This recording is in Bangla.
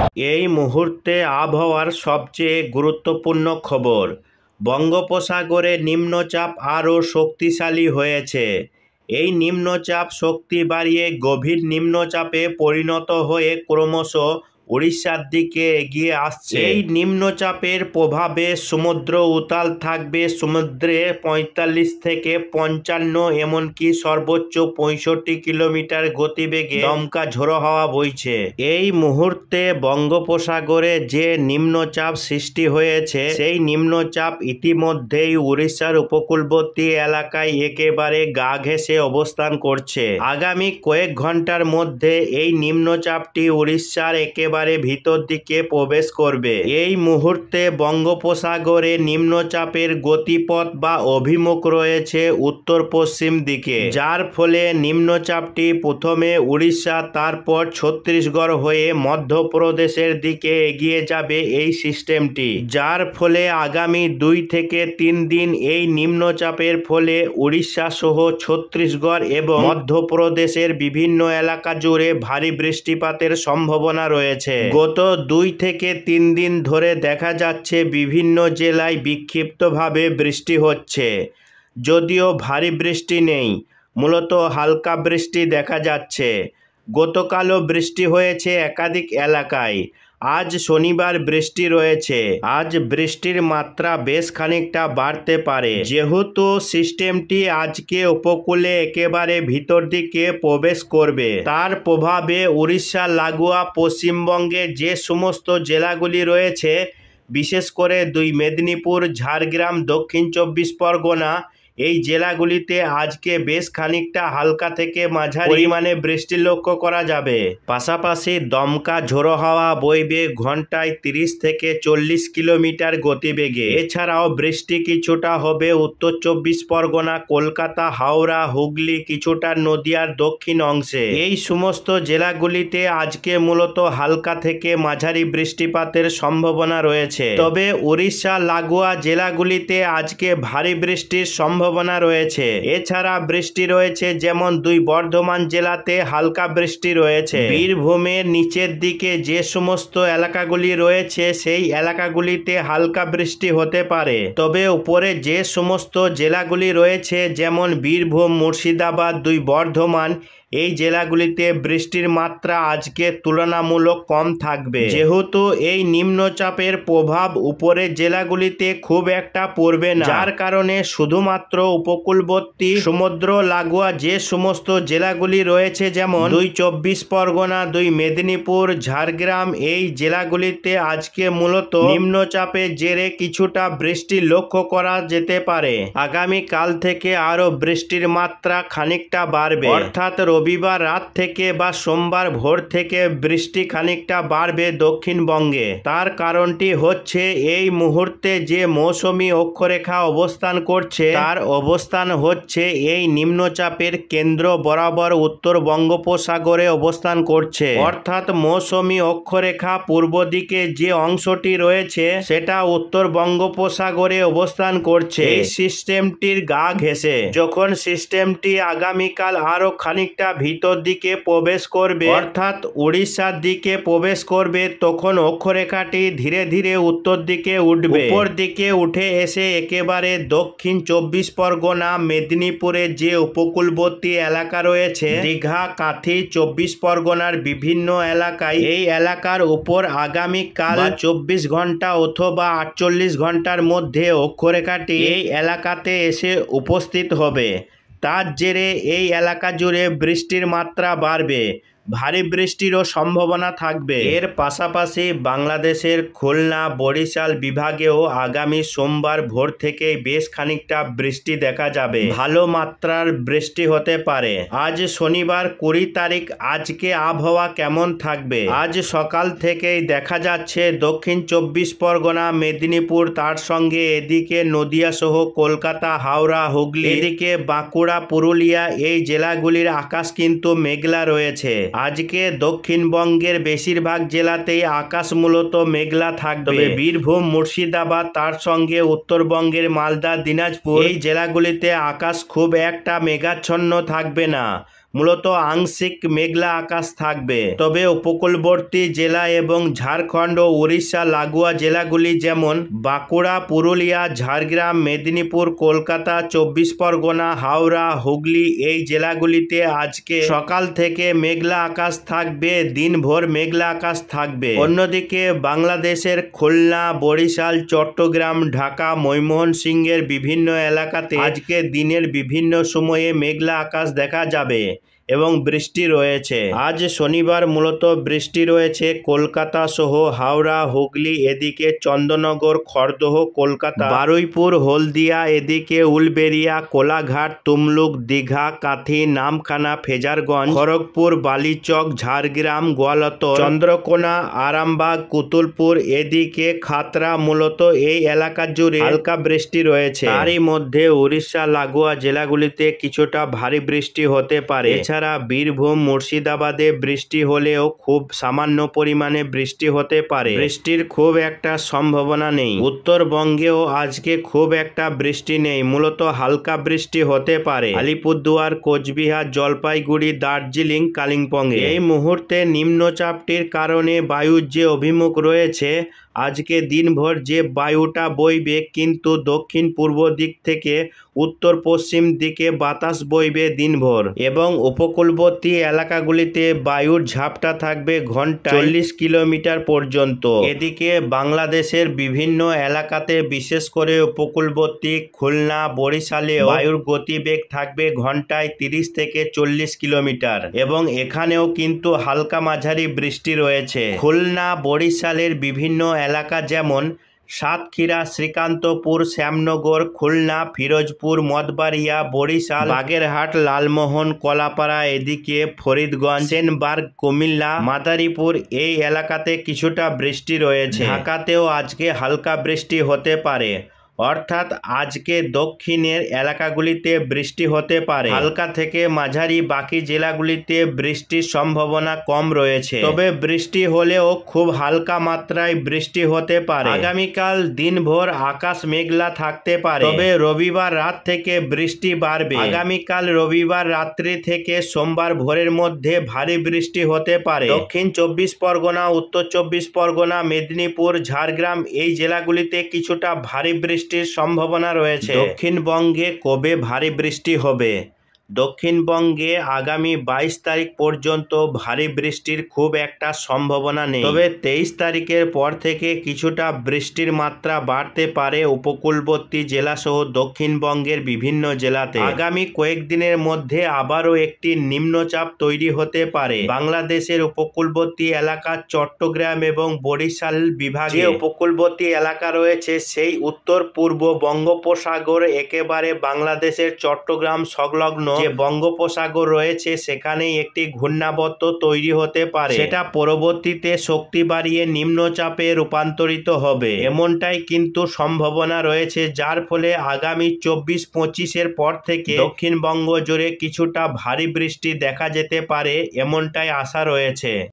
এই মুহূর্তে আবহাওয়ার সবচেয়ে গুরুত্বপূর্ণ খবর। বঙ্গোপসাগরে নিম্নচাপ আরও শক্তিশালী হয়েছে। এই নিম্নচাপ শক্তি বাড়িয়ে গভীর নিম্নচাপে পরিণত হয়ে ক্রমশ উড়িষ্যার দিকে এগিয়ে আসছে। এই নিম্নচাপের প্রভাবে সমুদ্র উত্তাল থাকবে। সমুদ্রে ৪৫ থেকে ৫৫ এমনকি সর্বোচ্চ ৬৫ কিলোমিটার গতিবেগে দমকা ঝোড়ো হাওয়া বইছে। এই মুহূর্তে বঙ্গোপসাগরে যে নিম্নচাপ সৃষ্টি হয়েছে সেই নিম্নচাপ ইতিমধ্যেই উড়িষ্যার উপকূলবর্তী এলাকায় একেবারে গা ঘেঁষে অবস্থান করছে। আগামী কয়েক ঘন্টার মধ্যে এই নিম্নচাপটি উড়িষ্যার একেবারে ভিতর দিকে প্রবেশ করবে। এই মুহূর্তে বঙ্গোপসাগরে নিম্নচাপের গতিপথ বা অভিমুখ রয়েছে উত্তর পশ্চিম দিকে, যার ফলে নিম্নচাপটি প্রথমে উড়িষ্যা তারপর ছত্তিশগড় হয়ে মধ্যপ্রদেশের দিকে এগিয়ে যাবে এই সিস্টেমটি, যার ফলে আগামী ২ থেকে ৩ দিন এই নিম্নচাপের ফলে উড়িষ্যা সহ ছত্তিশগড় এবং মধ্যপ্রদেশের বিভিন্ন এলাকা জুড়ে ভারী বৃষ্টিপাতের সম্ভাবনা রয়েছে। গত ২ থেকে ৩ দিন ধরে দেখা যাচ্ছে বিভিন্ন জেলায় বিক্ষিপ্তভাবে বৃষ্টি হচ্ছে। যদিও ভারী বৃষ্টি নেই, মূলত হালকা বৃষ্টি দেখা যাচ্ছে। গতকালও বৃষ্টি হয়েছে একাধিক এলাকায়। আজ শনিবার বৃষ্টি রয়েছে। আজ বৃষ্টির মাত্রা বেশ খানিকটা বাড়তে পারে, যেহেতু সিস্টেমটি আজকে উপকূলে একেবারে ভিতর দিকে প্রবেশ করবে। তার প্রভাবে উড়িষ্যা লাগোয়া পশ্চিমবঙ্গে যে সমস্ত জেলাগুলি রয়েছে, বিশেষ করে ২ মেদিনীপুর, ঝাড়গ্রাম, দক্ষিণ ২৪ পরগনা, এই জেলাগুলিতে আজকে বেশ খানিকটা হালকা থেকে মাঝারি পরিমাণে বৃষ্টি লক্ষ্য করা যাবে। পাশাপাশি দমকা ঝোড়ো হাওয়া বইবে ঘন্টায় ৩০ থেকে ৪০ কিলোমিটার গতিবেগে। এছাড়াও বৃষ্টি কিছুটা হবে উত্তর ২৪ পরগনা, কলকাতা, হাওড়া, হুগলি, কিছুটা নদিয়ার দক্ষিণ অংশে। এই সমস্ত জেলাগুলিতে আজকে মূলত হালকা থেকে মাঝারি বৃষ্টিপাতের সম্ভাবনা রয়েছে। তবে উড়িষ্যা লাগোয়া জেলাগুলিতে আজকে ভারী বৃষ্টির সম্ভাবনা রয়েছে। এছাড়া বৃষ্টি রয়েছে যেমন ২ বর্ধমান জেলাতে হালকা বৃষ্টি রয়েছে। বীরভূমের নিচের দিকে যে সমস্ত এলাকাগুলি রয়েছে সেই এলাকাগুলিতে হালকা বৃষ্টি হতে পারে। তবে উপরে যে সমস্ত জেলাগুলি রয়েছে যেমন বীরভূম, মুর্শিদাবাদ, ২ বর্ধমান, এই জেলাগুলিতে বৃষ্টির মাত্রা আজকে তুলনামূলক কম থাকবে, যেহেতু এই নিম্নচাপের প্রভাব উপরের জেলাগুলিতে খুব একটা পড়বে না, যার কারণে শুধুমাত্র উপকূলবর্তী সমুদ্র লাগোয়া যে সমস্ত জেলাগুলি রয়েছে যেমন ২ ২৪ পরগনা, ২ মেদিনীপুর, ঝাড়গ্রাম, এই জেলাগুলিতে আজকে মূলত নিম্নচাপের জেরে কিছুটা বৃষ্টি লক্ষ্য করা যেতে পারে। আগামী কাল থেকে আরো বৃষ্টির মাত্রা খানিকটা বাড়বে, অর্থাৎ রবিবার রাত থেকে বা সোমবার ভোর থেকে বৃষ্টি খানিকটা বাড়বে দক্ষিণবঙ্গে। তার কারণটি হচ্ছে এই মুহূর্তে যে মৌসুমী অক্ষরেখা অবস্থান করছে তার অবস্থান হচ্ছে এই নিম্নচাপের কেন্দ্র বরাবর উত্তর বঙ্গোপসাগরে অবস্থান করছে। অর্থাৎ মৌসুমী অক্ষরেখা পূর্ব দিকে যে অংশটি রয়েছে সেটা উত্তর বঙ্গোপসাগরে অবস্থান করছে। এই সিস্টেমটির গা ঘেঁষে যখন সিস্টেমটি আগামীকাল আরো খানিকটা ভিতর দিকে প্রবেশ করবে, অর্থাৎ উড়িষ্যার দিকে প্রবেশ করবে, তখন অক্ষরেখাটি ধীরে ধীরে উত্তর দিকে উঠবে। উপর দিকে উঠে এসে একেবারে দক্ষিণ ২৪ পরগনা, মেদিনীপুরের যে উপকূলবর্তী এলাকা রয়েছে, দীঘা, কাঁথি, ২৪ পরগনার বিভিন্ন এলাকায়, এই এলাকার উপর আগামীকাল ২৪ ঘন্টা অথবা ৪৮ ঘন্টার মধ্যে অক্ষরেখাটি এই এলাকাতে এসে উপস্থিত হবে। তার জেরে এই এলাকা জুড়ে বৃষ্টির মাত্রা বাড়বে, ভারী বৃষ্টিরও সম্ভাবনা থাকবে। এর পাশাপাশি বাংলাদেশের খুলনা, বরিশাল বিভাগেও আগামী সোমবার ভোর থেকেই বেশ খানিকটা বৃষ্টি দেখা যাবে। ভালো মাত্রার বৃষ্টি হতে পারে। আজ শনিবার ২০ তারিখ। আজকে আবহাওয়া কেমন থাকবে? আজ সকাল থেকেই দেখা যাচ্ছে দক্ষিণ ২৪ পরগনা, মেদিনীপুর, তার সঙ্গে এদিকে নদিয়া সহ কলকাতা, হাওড়া, হুগলি, এদিকে বাঁকুড়া, পুরুলিয়া, এই জেলাগুলির আকাশ কিন্তু মেঘলা রয়েছে। আজকে দক্ষিণবঙ্গের বেশিরভাগ জেলাতেই আকাশ মূলত মেঘলা থাকবে। বীরভূম, মুর্শিদাবাদ, তার সঙ্গে উত্তরবঙ্গের মালদা, দিনাজপুর, এই জেলাগুলিতে আকাশ খুব একটা মেঘাচ্ছন্ন থাকবে না। মূলত আংশিক মেঘলা আকাশ থাকবে। তবে উপকূলবর্তী জেলা এবং ঝাড়খণ্ড ও উড়িষ্যা লাগোয়া জেলাগুলি যেমন বাঁকুড়া, পুরুলিয়া, ঝাড়গ্রাম, মেদিনীপুর, কলকাতা, 24 পরগনা, হাওড়া, হুগলি এই জেলাগুলিতে আজকে সকাল থেকে মেঘলা আকাশ থাকবে, দিনভর মেঘলা আকাশ থাকবে। অন্যদিকে বাংলাদেশের খুলনা, বরিশাল, চট্টগ্রাম, ঢাকা, ময়মনসিংহের বিভিন্ন এলাকাতে আজকে দিনের বিভিন্ন সময়ে মেঘলা আকাশ দেখা যাবে এবং বৃষ্টি রয়েছে। আজ শনিবার মূলত বৃষ্টি রয়েছে কলকাতা সহ হাওড়া, হুগলি, এদিকে চন্দননগর, খড়দহ, কলকাতা, বারুইপুর, হলদিয়া, এদিকে উলবেড়িয়া, কোলাঘাট, তুমলুক, দীঘা, কাঁথি, নামখানা, ফেজারগঞ্জ, খড়গপুর, বালিচক, ঝাড়গ্রাম, গোয়ালতর, চন্দ্রকোনা, আরামবাগ, কুতুলপুর, এদিকে খাতড়া, মূলত এই এলাকা জুড়ে হালকা বৃষ্টি রয়েছে। তারই মধ্যে উড়িষ্যা লাগোয়া জেলাগুলিতে কিছুটা ভারী বৃষ্টি হতে পারে। এছাড়া বীরভূম, মুর্শিদাবাদে বৃষ্টি হলেও খুব সামান্য পরিমাণে বৃষ্টি হতে পারে, বৃষ্টির খুব একটা সম্ভাবনা নেই। উত্তরবঙ্গেও আজকে খুব একটা বৃষ্টি নেই, মূলত হালকা বৃষ্টি হতে পারে আলিপুরদুয়ার, কোচবিহার, জলপাইগুড়ি, দার্জিলিং, কালিম্পংয়ে। এই মুহূর্তে নিম্নচাপটির কারণে বায়ুর যে অভিমুখ রয়েছে, আজকে দিনভর যে বায়ুটা বইবে কিন্তু দক্ষিণ পূর্ব দিক থেকে উত্তর পশ্চিম দিকে বাতাস বইবে দিনভর, এবং উপকূলবর্তী এলাকাগুলিতে বায়ুর ঝাপটা থাকবে ঘন্টায় 40 কিলোমিটার পর্যন্ত। এদিকে বাংলাদেশের বিভিন্ন এলাকাতে বিশেষ করে উপকূলবর্তী খুলনা, বরিশালে বায়ুর গতিবেগ থাকবে ঘন্টায় 30 থেকে 40 কিলোমিটার, এবং এখানেও কিন্তু হালকা মাঝারি বৃষ্টি রয়েছে। খুলনা, বরিশালের বিভিন্ন এলাকা যেমন সাতক্ষীরা, শ্রীকান্তপুর, শ্যামনগর, খুলনা, ফিরোজপুর, মঠবাড়িয়া, বরিশাল, বাগেরহাট, লালমোহন, কলাপাড়া, এদিকে ফরিদগঞ্জ, সেনবার্গ, কুমিল্লা, মাদারীপুর এই এলাকাতে কিছুটা বৃষ্টি রয়েছে। ঢাকাতেও আজকে হালকা বৃষ্টি হতে পারে, অর্থাৎ আজকে দক্ষিণের এলাকাগুলিতে বৃষ্টি হতে পারে হালকা থেকে মাঝারি, বাকি জেলাগুলিতে বৃষ্টির সম্ভাবনা কম রয়েছে। তবে বৃষ্টি হলেও খুব হালকা মাত্রায় বৃষ্টি হতে পারে। আগামীকাল দিনভর আকাশ মেঘলা থাকতে পারে, তবে রবিবার রাত থেকে বৃষ্টি বাড়বে। আগামীকাল রবিবার রাত্রি থেকে সোমবার ভোরের মধ্যে ভারী বৃষ্টি হতে পারে। দক্ষিণ 24 পরগনা, উত্তর 24 পরগনা, মেদিনীপুর, ঝাড়গ্রাম এই জেলাগুলিতে কিছুটা ভারী বৃষ্টির সম্ভাবনা রয়েছে। দক্ষিণবঙ্গে কবে ভারী বৃষ্টি হবে? দক্ষিণবঙ্গে আগামী 22 তারিখ পর্যন্ত ভারী বৃষ্টির খুব একটা সম্ভাবনা নেই, তবে 23 তারিখের পর থেকে কিছুটা বৃষ্টির মাত্রা বাড়তে পারে উপকূলবর্তী জেলাসহ দক্ষিণবঙ্গের বিভিন্ন জেলাতে। আগামী কয়েকদিনের মধ্যে আবারও একটি নিম্নচাপ তৈরি হতে পারে বাংলাদেশের উপকূলবর্তী এলাকা চট্টগ্রাম এবং বরিশাল বিভাগে। যে উপকূলবর্তী এলাকা রয়েছে সেই উত্তর পূর্ব বঙ্গোপসাগর একেবারে বাংলাদেশের চট্টগ্রাম সংলগ্ন যে বঙ্গোপসাগর রয়েছে সেখানেই একটি ঘূর্ণাবর্ত তৈরি হতে পারে, সেটা পরবর্তীতে শক্তি বাড়িয়ে নিম্নচাপে রূপান্তরিত হবে এমনটাই কিন্তু সম্ভাবনা রয়েছে, যার ফলে আগামী 24-25-এর পর থেকে দক্ষিণবঙ্গ জুড়ে কিছুটা ভারী বৃষ্টি দেখা যেতে পারে এমনটাই আশা রয়েছে।